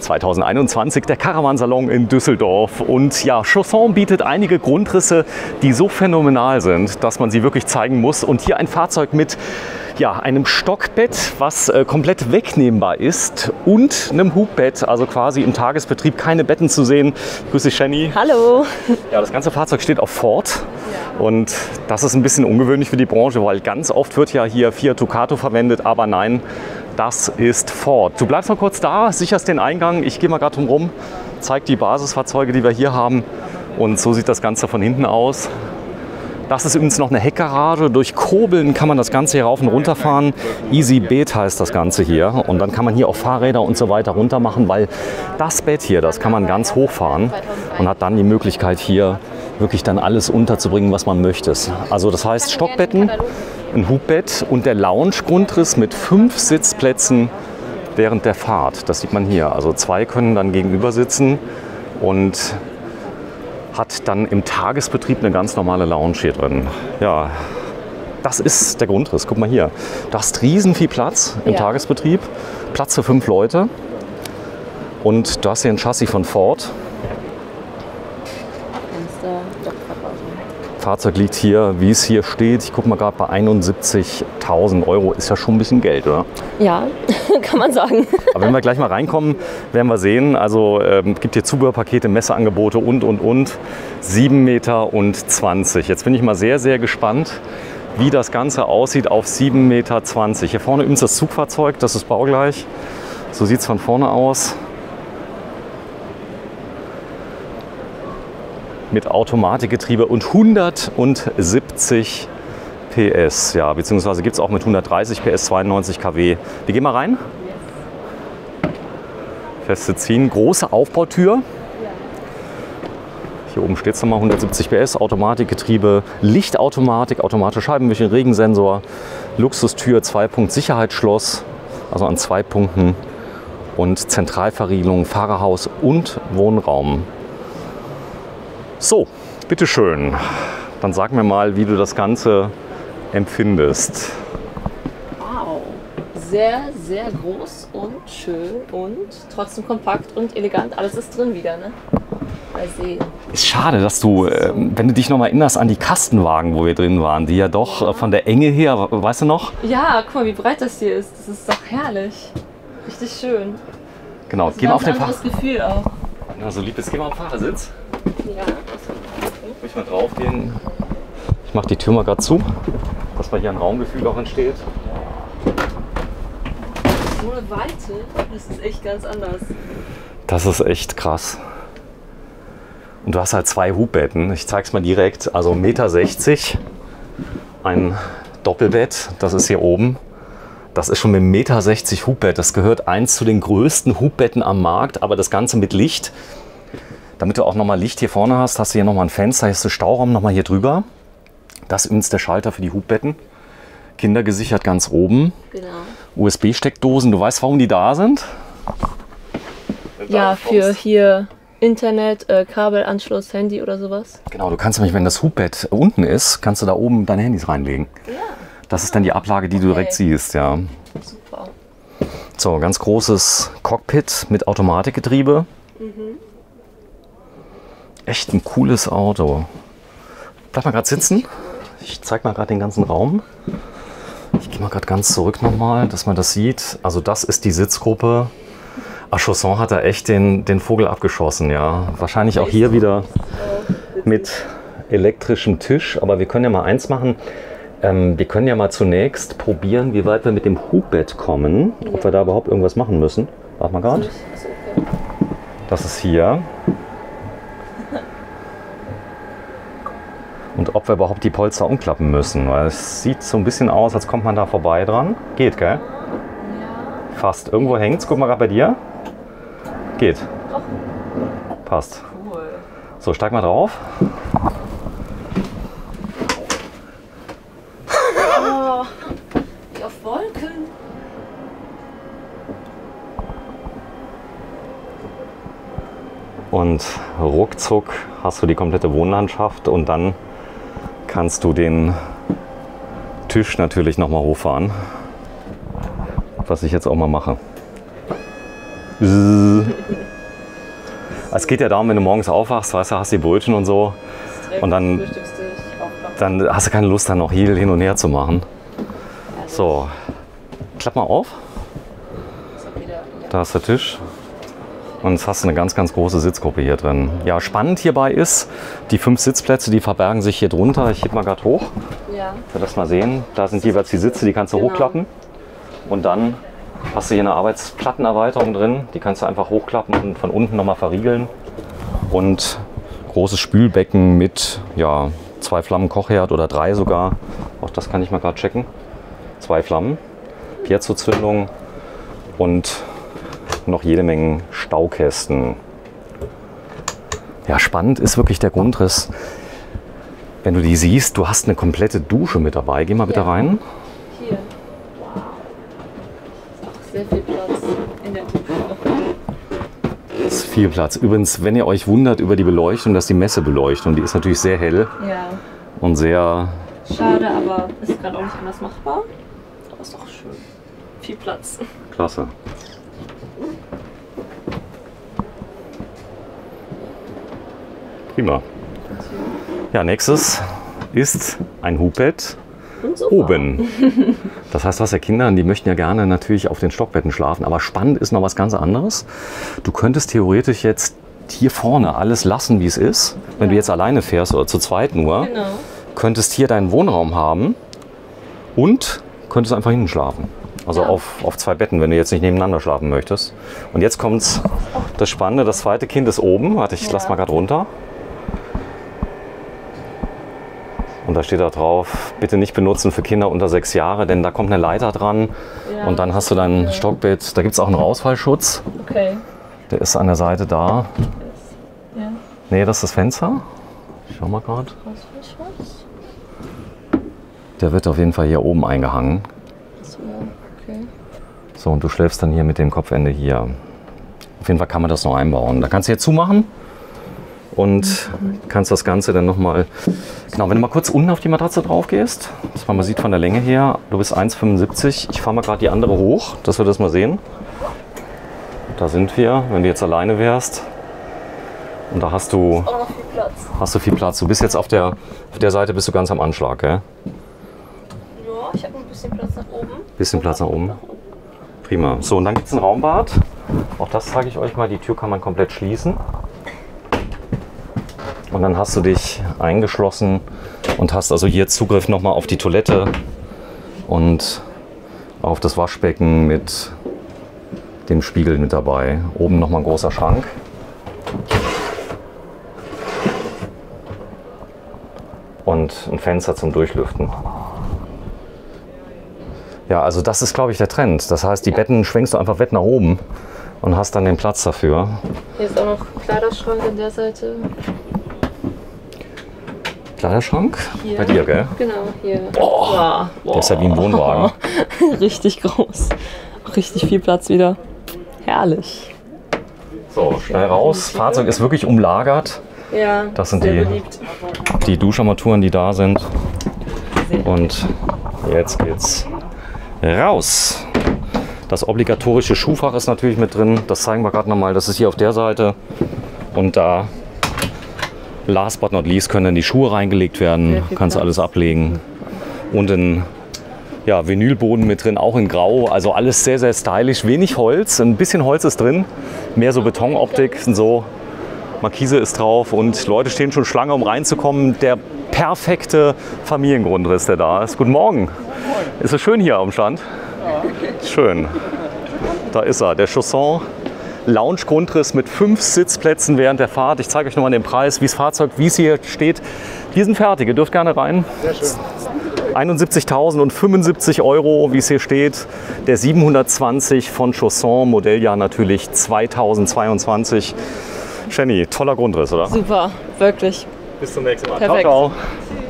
2021 der Caravansalon in Düsseldorf. Und ja, Chausson bietet einige Grundrisse, die so phänomenal sind, dass man sie wirklich zeigen muss. Und hier ein Fahrzeug mit einem Stockbett, was komplett wegnehmbar ist, und einem Hubbett, also quasi im Tagesbetrieb keine Betten zu sehen. Grüß dich, Jenny. Hallo. Ja, das ganze Fahrzeug steht auf Ford. Und das ist ein bisschen ungewöhnlich für die Branche, weil ganz oft wird ja hier Fiat Ducato verwendet, aber nein, das ist Ford. Du bleibst mal kurz da, sicherst den Eingang. Ich gehe mal gerade drum rum, zeige die Basisfahrzeuge, die wir hier haben. Und so sieht das Ganze von hinten aus. Das ist übrigens noch eine Heckgarage. Durch Kurbeln kann man das Ganze hier rauf und runter fahren. Easy Bed heißt das Ganze hier. Und dann kann man hier auch Fahrräder und so weiter runter machen, weil das Bett hier, das kann man ganz hoch fahren und hat dann die Möglichkeit hier wirklich dann alles unterzubringen, was man möchte. Also das heißt Stockbetten, ein Hubbett und der Lounge-Grundriss mit 5 Sitzplätzen während der Fahrt. Das sieht man hier. Also 2 können dann gegenüber sitzen und hat dann im Tagesbetrieb eine ganz normale Lounge hier drin. Ja, das ist der Grundriss. Guck mal hier. Du hast riesen viel Platz im Tagesbetrieb. Platz für 5 Leute. Und du hast hier ein Chassis von Ford. Fahrzeug liegt hier, wie es hier steht. Ich gucke mal gerade bei 71.000 Euro. Ist ja schon ein bisschen Geld, oder? Ja, kann man sagen. Aber wenn wir gleich mal reinkommen, werden wir sehen. Also gibt hier Zubehörpakete, Messeangebote und. 7,20 Meter. Jetzt bin ich mal sehr, sehr gespannt, wie das Ganze aussieht auf 7,20 Meter. Hier vorne übrigens das Zugfahrzeug, das ist baugleich. So sieht es von vorne aus. Mit Automatikgetriebe und 170 PS. Ja, beziehungsweise gibt es auch mit 130 PS, 92 kW. Wir gehen mal rein. Feste ziehen. Große Aufbautür. Hier oben steht es nochmal 170 PS, Automatikgetriebe, Lichtautomatik, automatische Scheibenwischer, Regensensor, Luxustür, 2-Punkt-Sicherheitsschloss, also an 2 Punkten, und Zentralverriegelung, Fahrerhaus und Wohnraum. So, bitteschön. Dann sag mir mal, wie du das Ganze empfindest. Wow, sehr, sehr groß und schön und trotzdem kompakt und elegant. Alles ist drin wieder, ne? Mal sehen. Ist schade, dass du, wenn du dich noch mal erinnerst an die Kastenwagen, wo wir drin waren, die ja doch von der Enge her, weißt du noch? Ja, guck mal, wie breit das hier ist. Das ist doch herrlich. Richtig schön. Genau, Das geh mal auf den Fahrersitz. Gefühl auch. Na, so lieb ist, geh mal auf den Fahrersitz. Ja. Will ich mal drauf gehen. Ich mache die Tür mal gerade zu, dass mal hier ein Raumgefühl auch entsteht. So eine Weite, das ist echt ganz anders. Das ist echt krass. Und du hast halt 2 Hubbetten. Ich zeig's mal direkt. Also 1,60 Meter, ein Doppelbett, das ist hier oben. Das ist schon mit 1,60 Meter Hubbett. Das gehört eins zu den größten Hubbetten am Markt, aber das Ganze mit Licht. Damit du auch nochmal Licht hier vorne hast, hast du hier nochmal ein Fenster, hier ist der Stauraum nochmal hier drüber. Das ist übrigens der Schalter für die Hubbetten. Kindergesichert ganz oben. Genau. USB-Steckdosen, du weißt, warum die da sind? Ja, für hier Internet, Kabelanschluss, Handy oder sowas. Genau, du kannst nämlich, wenn das Hubbett unten ist, kannst du da oben deine Handys reinlegen. Ja. Das ist dann die Ablage, die du direkt siehst, ja. Super. So, ganz großes Cockpit mit Automatikgetriebe. Echt ein cooles Auto. Bleib mal gerade sitzen. Ich zeig mal gerade den ganzen Raum. Ich gehe mal gerade ganz zurück nochmal, dass man das sieht. Also das ist die Sitzgruppe. Chausson hat da echt den Vogel abgeschossen, ja. Wahrscheinlich auch hier wieder mit elektrischem Tisch. Aber wir können ja mal eins machen. Wir können ja mal zunächst probieren, wie weit wir mit dem Hubbett kommen. Ob wir da überhaupt irgendwas machen müssen. Warte mal gerade. Das ist hier. Und ob wir überhaupt die Polster umklappen müssen. Weil es sieht so ein bisschen aus, als kommt man da vorbei dran. Geht, gell? Ja. Fast. Irgendwo hängt's. Guck mal gerade bei dir. Geht. Passt. Cool. So, steig mal drauf. Oh, wie auf Wolken. Und ruckzuck hast du die komplette Wohnlandschaft und dann kannst du den Tisch natürlich nochmal hochfahren, was ich jetzt auch mal mache. Es geht ja darum, wenn du morgens aufwachst, weißt du, hast die Brötchen und so. Und dann hast du keine Lust, dann noch hier hin und her zu machen. So, klapp mal auf. Da ist der Tisch. Und jetzt hast du eine ganz, ganz große Sitzgruppe hier drin. Ja, spannend hierbei ist, die 5 Sitzplätze, die verbergen sich hier drunter. Ich heb mal gerade hoch. Ja. Ich will das mal sehen. Da sind jeweils die Sitze, die kannst du hochklappen. Und dann hast du hier eine Arbeitsplattenerweiterung drin. Die kannst du einfach hochklappen und von unten nochmal verriegeln. Und großes Spülbecken mit 2 Flammen Kochherd oder 3 sogar. Auch das kann ich mal gerade checken. 2 Flammen, Piezo-Zündung und noch jede Menge Staukästen. Ja, spannend ist wirklich der Grundriss. Wenn du die siehst, du hast eine komplette Dusche mit dabei. Geh mal bitte rein. Hier. Wow. Ist auch sehr viel Platz in der Dusche. Das ist viel Platz. Übrigens, wenn ihr euch wundert über die Beleuchtung, das ist die Messebeleuchtung. Die ist natürlich sehr hell und sehr... Schade, aber ist gerade auch nicht anders machbar. Aber ist doch schön. Viel Platz. Klasse. Prima. Ja, nächstes ist ein Hubbett oben. Das heißt, was ja Kinder, die möchten ja gerne natürlich auf den Stockbetten schlafen. Aber spannend ist noch was ganz anderes. Du könntest theoretisch jetzt hier vorne alles lassen, wie es ist. Wenn du jetzt alleine fährst oder zu zweit nur, könntest hier deinen Wohnraum haben und könntest einfach hinten schlafen. Also auf 2 Betten, wenn du jetzt nicht nebeneinander schlafen möchtest. Und jetzt kommt das Spannende, das zweite Kind ist oben. Warte, ich lass mal gerade runter. Und da steht da drauf, bitte nicht benutzen für Kinder unter 6 Jahre, denn da kommt eine Leiter dran und dann hast du dein Stockbett. Da gibt es auch einen Rausfallschutz. Okay. Der ist an der Seite da. Ja. Nee, das ist das Fenster. Ich schau mal gerade. Rausfallschutz? Der wird auf jeden Fall hier oben eingehangen. So, okay. So, und du schläfst dann hier mit dem Kopfende hier. Auf jeden Fall kann man das noch einbauen. Da kannst du hier zumachen. Und kannst das Ganze dann nochmal, genau, wenn du mal kurz unten auf die Matratze drauf gehst, dass man mal sieht von der Länge her, du bist 1,75. Ich fahre mal gerade die andere hoch, dass wir das mal sehen. Da sind wir, wenn du jetzt alleine wärst. Und da hast du, Auch noch viel Platz. viel Platz. Du bist jetzt auf der Seite bist du ganz am Anschlag, gell? Ja, ich habe ein bisschen Platz nach oben. Bisschen Platz nach oben. Prima. So, und dann gibt es ein Raumbad. Auch das zeige ich euch mal. Die Tür kann man komplett schließen. Und dann hast du dich eingeschlossen und hast also hier Zugriff nochmal auf die Toilette und auf das Waschbecken mit dem Spiegel mit dabei. Oben nochmal ein großer Schrank. Und ein Fenster zum Durchlüften. Ja, also das ist, glaube ich, der Trend. Das heißt, die Betten schwenkst du einfach weit nach oben und hast dann den Platz dafür. Hier ist auch noch ein Kleiderschrank an der Seite. Kleiderschrank? Hier. Bei dir, gell? Genau, hier. Boah. Der ist ja wie ein Wohnwagen. Richtig groß. Richtig viel Platz wieder. Herrlich. So, schnell raus. Fahrzeug ist wirklich umlagert. Ja, das sind sehr beliebt. die Duscharmaturen, die da sind. Und jetzt geht's raus. Das obligatorische Schuhfach ist natürlich mit drin. Das zeigen wir gerade nochmal. Das ist hier auf der Seite. Und da, last but not least, können dann die Schuhe reingelegt werden. Kannst du alles ablegen. Und ein Vinylboden mit drin, auch in Grau. Also alles sehr, sehr stylisch. Wenig Holz. Ein bisschen Holz ist drin. Mehr so Betonoptik. So. Markise ist drauf und Leute stehen schon Schlange, um reinzukommen. Der perfekte Familiengrundriss, der da ist. Guten Morgen. Ist es schön hier am Stand? Ja. Schön. Da ist er, der Chausson Lounge-Grundriss mit 5 Sitzplätzen während der Fahrt. Ich zeige euch nochmal den Preis, wie das Fahrzeug, wie es hier steht. Wir sind fertig, ihr dürft gerne rein. Sehr schön. 71.075 €, wie es hier steht. Der 720 von Chausson, Modelljahr natürlich 2022. Jenny, toller Grundriss, oder? Super, wirklich. Bis zum nächsten Mal. Perfekt. Ciao, ciao.